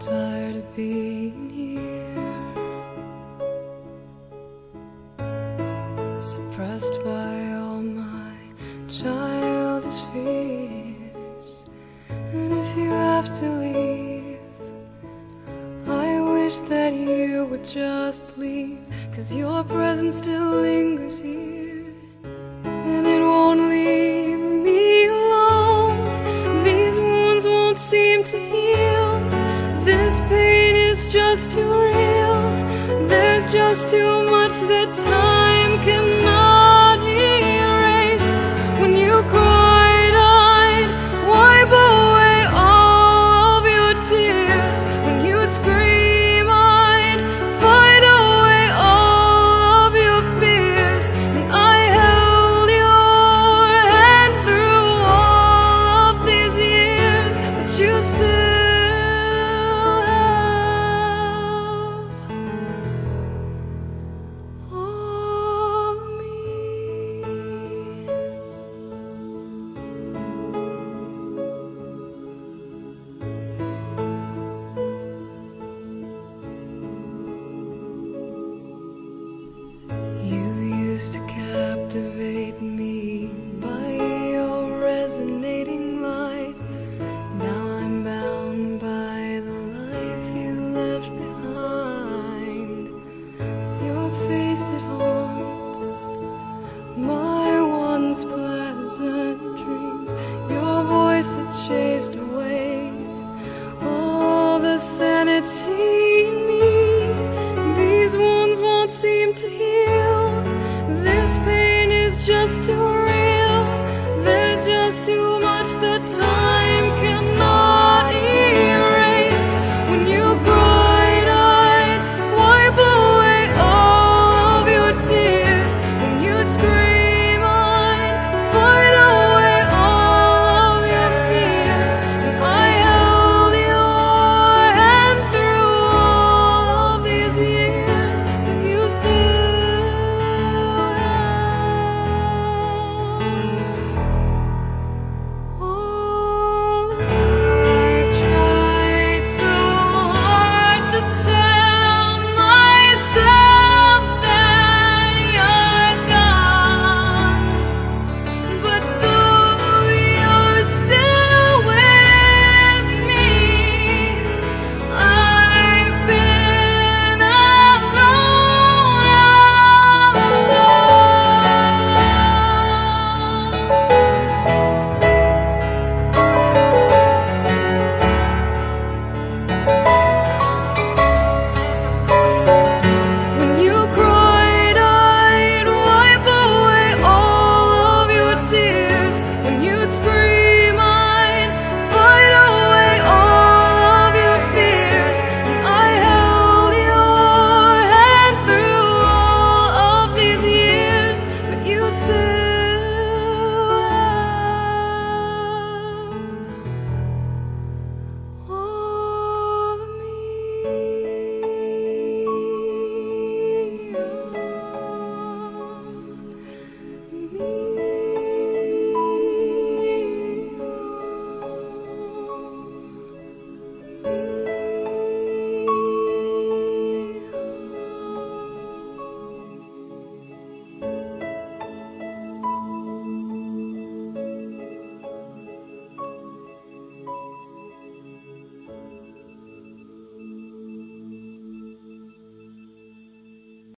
tired of being here, suppressed by all my childish fears. And if you have to leave, I wish that you would just leave, 'cause your presence still lingers here, and it won't leave me alone. These wounds won't seem to heal. This pain is just too real. There's just too much that time cannot erase. When you cried, I'd wipe away all of your tears. When you scream, I'd fight away all of your fears. And I held your hand through all of these years, but you still to captivate me by your resonating light. Now I'm bound by the life you left behind. Your face, it haunts my once pleasant dreams. Your voice, it chased away all the sanity in me. These wounds won't seem to heal. This pain is just too real. There's just too